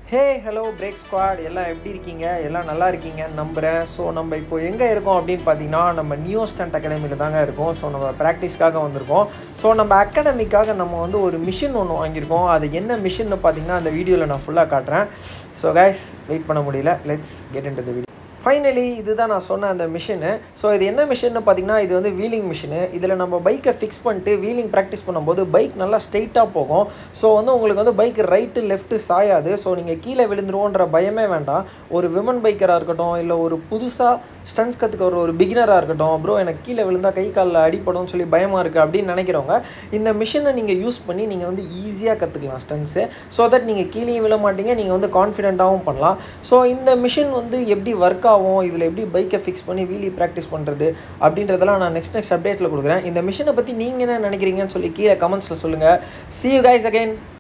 Hey, hello Brakesquad. எல்லாம் எப்படி இருக்கீங்க? எல்லாம் நல்லா இருக்கீங்கன்னு நம்புறேன். ஸோ நம்ம இப்போ எங்கே இருக்கோம் அப்படின்னு பார்த்தீங்கன்னா நம்ம நியூ ஸ்டண்ட் அகாடமியில் தாங்க இருக்கோம். ஸோ நம்ம ப்ராக்டிஸ்க்காக வந்திருக்கோம். ஸோ நம்ம அகாடமிக்காக நம்ம வந்து ஒரு மிஷின் ஒன்று வாங்கியிருக்கோம். அது என்ன மிஷின்னு பார்த்தீங்கன்னா அந்த வீடியோவில் நான் ஃபுல்லாக காட்டுறேன். ஸோ கைஸ் வெயிட் பண்ண முடியல, let's get into the video. Finally இதுதான் நான் சொன்ன அந்த மிஷினு. ஸோ இது என்ன மிஷின்னு பார்த்தீங்கன்னா இது வந்து வீலிங் மிஷினு. இதில் நம்ம பைக்கை ஃபிக்ஸ் பண்ணிட்டு வீலிங் ப்ராக்டிஸ் பண்ணும்போது பைக் நல்லா ஸ்ட்ரெயிட்டாக போகும். ஸோ வந்து உங்களுக்கு வந்து பைக் ரைட்டு லெஃப்ட்டு சாயாது. ஸோ நீங்கள் கீழே விழுந்துருவோன்ற பயமே வேண்டாம். ஒரு விமன் பைக்கராக இருக்கட்டும், இல்லை ஒரு புதுசாக ஸ்டன்ஸ் கற்றுக்க ஒரு பிகினராக இருக்கட்டும், ப்ரோ எனக்கு கீழே விழுந்தால் கை காலில் அடிப்படும் சொல்லி பயமாக இருக்குது அப்படின்னு நினைக்கிறவங்க இந்த மிஷினை நீங்கள் யூஸ் பண்ணி நீங்கள் வந்து ஈஸியாக கற்றுக்கலாம் ஸ்டன்ஸு. ஸோ தட் நீங்கள் கீழேயும் விழ மாட்டீங்க, நீங்கள் வந்து கான்ஃபிடென்ட்டாகவும் பண்ணலாம். ஸோ இந்த மிஷின் வந்து எப்படி ஒர்க் ஆகும், இதில் எப்படி பைக்கை ஃபிக்ஸ் பண்ணி வீலி ப்ராக்டிஸ் பண்ணுறது அப்படின்றதெல்லாம் நான் நெக்ஸ்ட் அப்டேட்டில் கொடுக்குறேன். இந்த மிஷினை பற்றி நீங்கள் என்ன நினைக்கிறீங்கன்னு சொல்லி கீழே கமெண்ட்ஸில் சொல்லுங்கள். See you guys again.